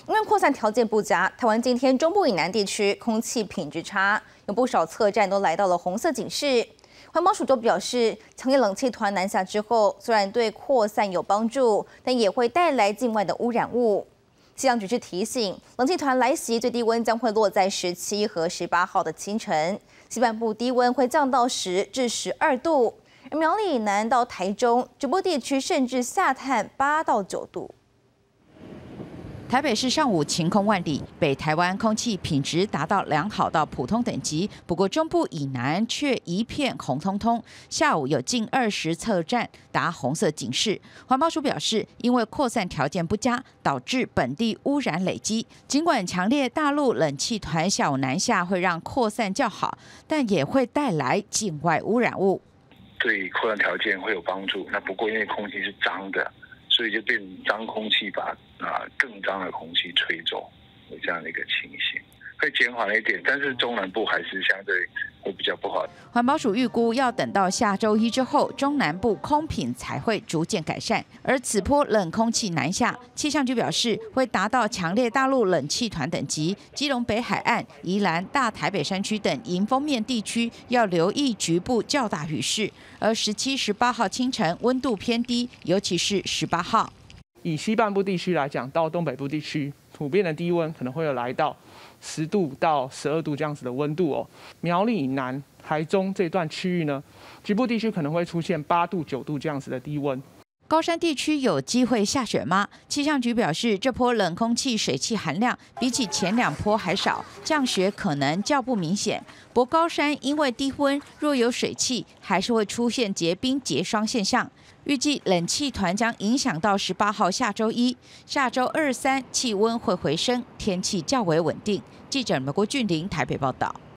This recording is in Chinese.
因为扩散条件不佳，台湾今天中部以南地区空气品质差，有不少测站都来到了红色警示。环保署就表示，强烈冷气团南下之后，虽然对扩散有帮助，但也会带来境外的污染物。气象局是提醒，冷气团来袭，最低温将会落在17和18号的清晨，西半部低温会降到10至12度，而苗栗以南到台中局部地区甚至下探8到9度。 台北市上午晴空万里，北台湾空气品质达到良好到普通等级，不过中部以南却一片红彤彤。下午有近20测站达红色警示。环保署表示，因为扩散条件不佳，导致本地污染累积。尽管强烈大陆冷气团下午南下会让扩散较好，但也会带来境外污染物。 对扩散条件会有帮助。那不过因为空气是脏的，所以就变脏空气把更脏的空气吹走，有这样的一个情形，会减缓了一点，但是中南部还是相对会比较不好。 环保署预估要等到下周一之后，中南部空品才会逐渐改善。而此波冷空气南下，气象局表示会达到强烈大陆冷气团等级，基隆北海岸、宜兰、大台北山区等迎风面地区要留意局部较大雨势。而17、18号清晨温度偏低，尤其是18号。 以西半部地区来讲，到东北部地区，普遍的低温可能会有来到10度到12度这样子的温度哦。苗栗以南、台中这段区域呢，局部地区可能会出现8度、9度这样子的低温。 高山地区有机会下雪吗？气象局表示，这波冷空气水汽含量比起前2波还少，降雪可能较不明显。不过高山因为低温，若有水汽，还是会出现结冰结霜现象。预计冷气团将影响到18号下周一，下周2、3气温会回升，天气较为稳定。记者郭俊霖台北报道。